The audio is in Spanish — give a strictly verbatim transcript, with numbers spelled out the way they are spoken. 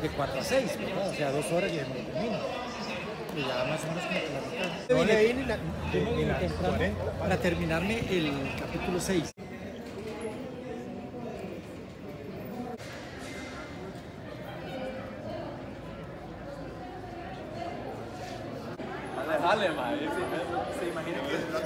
de cuatro a seis, ¿verdad? O sea, dos horas y ya me lo termino. Y ya más o menos como que la mitad. No leí ni la, Yo me ni vine la temprano cuarenta. para terminarme el capítulo seis. Dale, dale, madre. Se imagina que